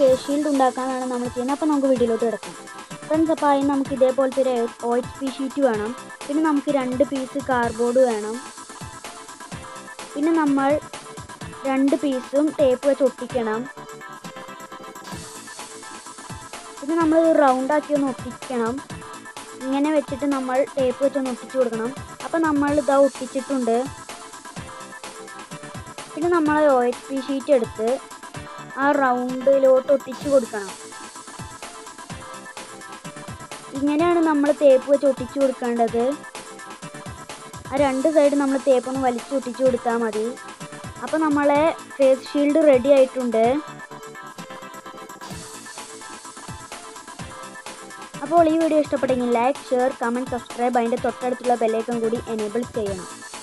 Face shield ഉണ്ടാക്കാനാണ് നമ്മൾ ചെയ്യുന്നത്. അപ്പോൾ നമുക്ക് വീഡിയോയിലോട്ട് കിടക്കാം ഫ്രണ്ട്സ്. അപ്പോൾ അതിന് നമുക്ക് ഇതേപോലത്തെ ഒരു OHP ഷീറ്റ് വേണം. പിന്നെ നമുക്ക് 2 പീസ് കാർഡ്ബോർഡ് വേണം. പിന്നെ നമ്മൾ 2 പീസും ടേപ്പ് വെച്ച് ഒട്ടിക്കണം. പിന്നെ നമ്മൾ റൗണ്ടാക്കി ഒന്ന് ഒട്ടിക്കണം. ഇങ്ങനെ വെച്ചിട്ട് നമ്മൾ ടേപ്പ് വെച്ചൊന്ന് ഒട്ടിച്ചു കൊടുക്കണം. അപ്പോൾ നമ്മൾ ഇതാ ഒട്ടിച്ചിട്ടുണ്ട്. പിന്നെ നമ്മൾ OHP ഷീറ്റ് എടുത്ത് ആ റൗണ്ടിലോട്ട് ഒട്ടിച്ചു കൊടുക്കണം. ഇങ്ങനെയാണ് നമ്മൾ ടേപ്പ് വെച്ച് ഒട്ടിച്ചു കൊടുക്കേണ്ടത്. ആ 2 സൈഡ് നമ്മൾ ടേപ്പ് ഒന്ന് വലിച്ചു ഒട്ടിച്ചു കൊടുത്താൽ മതി. അപ്പോൾ നമ്മളെ ഫേസ് ഷീൽഡ് റെഡി ആയിട്ടുണ്ട്. അപ്പോൾ ഈ വീഡിയോ ഇഷ്ടപ്പെട്ടെങ്കിൽ ലൈക്ക്, ഷെയർ, കമൻറ്റ്, സബ്സ്ക്രൈബ്, അതിൻ്റെ തൊട്ടടുത്തുള്ള ബെല്ലൈക്കൺ കൂടി എനേബിൾ ചെയ്യണം.